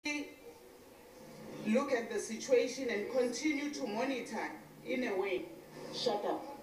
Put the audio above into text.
look at the situation and continue to monitor in a way. Shut up.